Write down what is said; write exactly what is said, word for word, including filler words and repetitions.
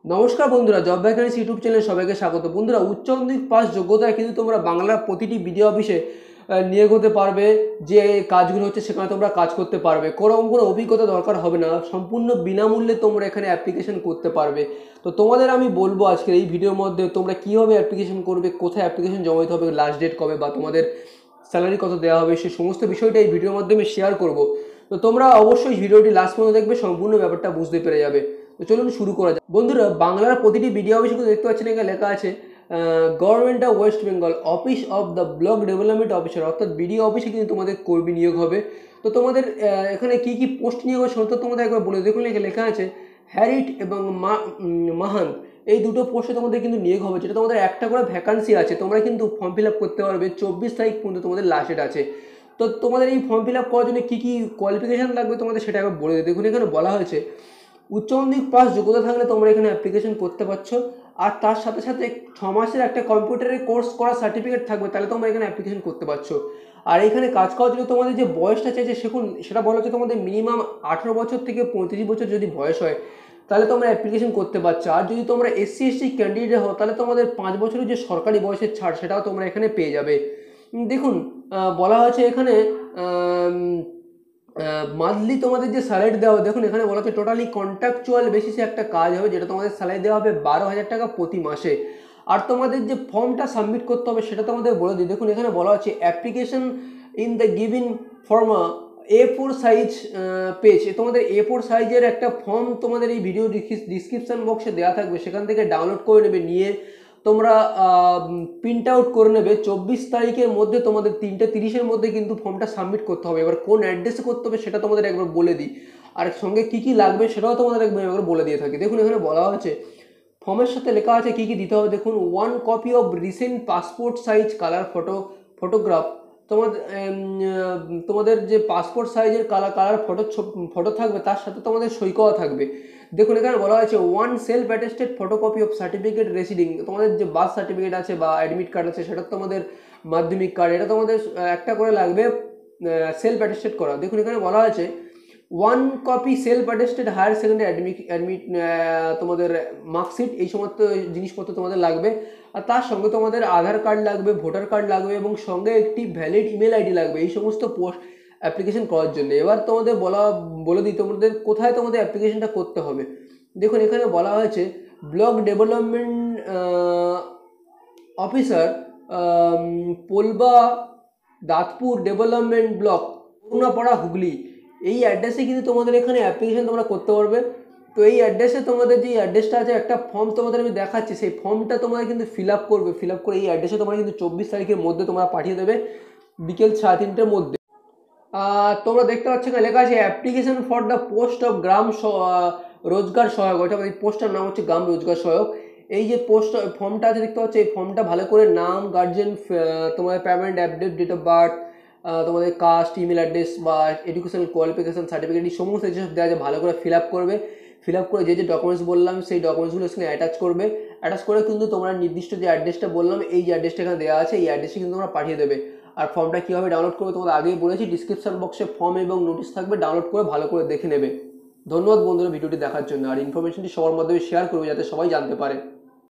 নমস্কার বন্ধুরা, job vacancy YouTube চ্যানেলে সবাইকে স্বাগত। বন্ধুরা, উচ্চ মাধ্যমিক পাস যোগ্যতায় কিন্তু তোমরা বাংলার প্রতিটি বিডিও অফিসে নিয়োগ হতে পারবে। যে কাজগুলো হচ্ছে সেখানে তোমরা কাজ করতে পারবে, কোনো কোনো অভিজ্ঞতা দরকার হবে না, সম্পূর্ণ বিনামূল্যে তোমরা এখানে অ্যাপ্লিকেশন করতে পারবে। তো তোমাদের আমি বলবো আজকের এই ভিডিওর মধ্যে তোমরা কীভাবে অ্যাপ্লিকেশন করবে, কোথায় অ্যাপ্লিকেশন জমা দিতে হবে, লাস্ট ডেট কবে, বা তোমাদের স্যালারি কত দেওয়া হবে, সেই সমস্ত বিষয়টা এই ভিডিওর মাধ্যমে শেয়ার করব। তো তোমরা অবশ্যই ভিডিওটি লাস্ট পর্যন্ত দেখবে, সম্পূর্ণ ব্যাপারটা বুঝতে পেরে যাবে। তো চলুন শুরু করা যাক। বন্ধুরা, বাংলার প্রতিটি বিডিও অফিসে দেখতে পাচ্ছেন এখানে লেখা আছে government of West Bengal office of the block development officer, অর্থাৎ বিডিও অফিসে কিন্তু তোমাদের কর্মী নিয়োগ হবে। তো তোমাদের এখানে কি কি পোস্ট নিয়োগ হবে সেটা তোমাদের একবার বলে দেখুন। লেখা আছে হ্যারিট এবং মাহান, এই দুটো পোস্টে তোমাদের কিন্তু নিয়োগ হবে, যেটা তোমাদের একটা করে ভ্যাকান্সি আছে। তোমরা কিন্তু ফর্ম ফিল আপ করতে পারবে, চব্বিশ তারিখ পর্যন্ত তোমাদের লাস্ট ডেট আছে। তো তোমাদের এই ফর্ম ফিল আপ করার জন্য কী কী কোয়ালিফিকেশান লাগবে তোমাদের সেটা একবার বলে দেখুন। এখানে বলা হয়েছে উচ্চ মাধ্যমিক পাস যোগ্যতা থাকলে তোমরা এখানে অ্যাপ্লিকেশন করতে পারছো, আর তার সাথে সাথে ছ মাসের একটা কম্পিউটারের কোর্স করা সার্টিফিকেট থাকবে, তাহলে তোমরা এখানে অ্যাপ্লিকেশন করতে পারছো। আর এখানে কাজ করার জন্য তোমাদের যে বয়সটা চাইছে সেখন সেটা বলা হচ্ছে তোমাদের মিনিমাম আঠেরো বছর থেকে পঁয়ত্রিশ বছর যদি বয়স হয় তাহলে তোমরা অ্যাপ্লিকেশন করতে পারছো। আর যদি তোমরা এসসি এসটি ক্যান্ডিডেট হও তাহলে তোমাদের পাঁচ বছরের যে সরকারি বয়সের ছাড় সেটাও তোমরা এখানে পেয়ে যাবে। দেখুন, বলা হয়েছে এখানে মান্থলি তোমাদের যে স্যালারি দেওয়া হবে, দেখুন এখানে বলা হচ্ছে টোটালি কন্ট্রাকচুয়াল বেসিসে একটা কাজ হবে, যেটা তোমাদের স্যালারি দেওয়া হবে বারো হাজার টাকা প্রতি মাসে। আর তোমাদের যে ফর্মটা সাবমিট করতে হবে সেটা তোমাদের বলে দিই। দেখুন এখানে বলা হচ্ছে application in the given form A four size page, তোমাদের এ ফোর সাইজের একটা ফর্ম তোমাদের এই ভিডিও ডিসক্রিপশান বক্সে দেওয়া থাকবে, সেখান থেকে ডাউনলোড করে নেবে, নিয়ে তোমরা প্রিন্ট আউট করে নেবে। চব্বিশ তারিখের মধ্যে তোমাদের তিনটে তিরিশের মধ্যে কিন্তু ফর্মটা সাবমিট করতে হবে। এবার কোন অ্যাড্রেসে করতে হবে সেটা তোমাদের একবার বলে দিই, আর সঙ্গে কী কী লাগবে সেটাও তোমাদের একবার একবার বলে দিয়ে থাকি। দেখুন এখানে বলা হয়েছে ফর্মের সাথে লেখা আছে কী কী দিতে হবে। দেখুন, one copy of recent passport size colour photo photograph, তোমাদের তোমাদের যে পাসপোর্ট সাইজের কালার কালার ফটো ফটো থাকবে, তার সাথে তোমাদের সই করা থাকবে। দেখুন এখানে বলা হয়েছে one self attested photocopy of certificate residing, তোমাদের যে বার্থ সার্টিফিকেট আছে বা অ্যাডমিট কার্ড আছে, সেটা তোমাদের মাধ্যমিক কার্ড, এটা তোমাদের একটা করে লাগবে সেলফ অ্যাটেস্টেড করা। দেখুন এখানে বলা হয়েছে one copy self attested higher secondary admit admit তোমাদের মার্কশিট, এই সমস্ত জিনিসপত্র তোমাদের লাগবে। আর তার সঙ্গে তোমাদের আধার কার্ড লাগবে, ভোটার কার্ড লাগবে, এবং সঙ্গে একটি ভ্যালিড ইমেল আইডি লাগবে এই সমস্ত পোস্ট অ্যাপ্লিকেশন করার জন্য। এবার তোমাদের বলা বলে দিই তোমাদের কোথায় তোমাদের অ্যাপ্লিকেশনটা করতে হবে। দেখুন এখানে বলা হয়েছে block development officer, Polba Dadpur development block, Karunapara, Hooghly, এই অ্যাড্রেসে কিন্তু তোমাদের এখানে অ্যাপ্লিকেশন তোমরা করতে পারবে। তো এই অ্যাড্রেসে তোমাদের যে অ্যাড্রেসটা আছে, একটা ফর্ম তোমাদের আমি দেখাচ্ছি, সেই ফর্মটা তোমাদের কিন্তু ফিল আপ করবে। ফিল আপ করে এই অ্যাড্রেসে তোমরা কিন্তু চব্বিশ তারিখের মধ্যে তোমরা পাঠিয়ে দেবে, বিকেল সাড়ে তিনটের মধ্যে। তোমরা দেখতে পাচ্ছ এখানে লেখা আছে application for the post of Gram Rozgar Sahayak, ওইটা এই পোস্টটার নাম হচ্ছে গ্রাম রোজগার সহায়ক। এই যে পোস্ট ফর্মটা আছে দেখতে পাচ্ছ, এই ফর্মটা ভালো করে নাম, গার্জেন, তোমাদের payment, update, date of birth, তোমাদের কাস্ট, ইমেল অ্যাড্রেস বা এডুকেশনাল কোয়ালিফিকেশান সার্টিফিকেট, এই সমস্ত যেসব দেওয়া আছে ভালো করে ফিল আপ করবে। ফিল আপ করে যে যে ডকুমেন্টস বললাম সেই ডকুমেন্টসগুলো এখানে অ্যাটাচ করবে। অ্যাটাচ করে কিন্তু তোমরা নির্দিষ্ট যে অ্যাড্রেসটা বললাম, এই যে অ্যাড্রেসটা এখানে দেওয়া আছে, এই অ্যাড্রেসে কিন্তু তোমরা পাঠিয়ে দেবে। আর ফর্মটা কীভাবে ডাউনলোড করবে তোমাদের আগেই বলেছি, ডিসক্রিপশন বক্সে ফর্ম এবং নোটিশ থাকবে, ডাউনলোড করে ভালো করে দেখে নেবে। ধন্যবাদ বন্ধুরা ভিডিওটি দেখার জন্য, আর ইনফরমেশনটি সবার মাধ্যমে শেয়ার করবে যাতে সবাই জানতে পারে।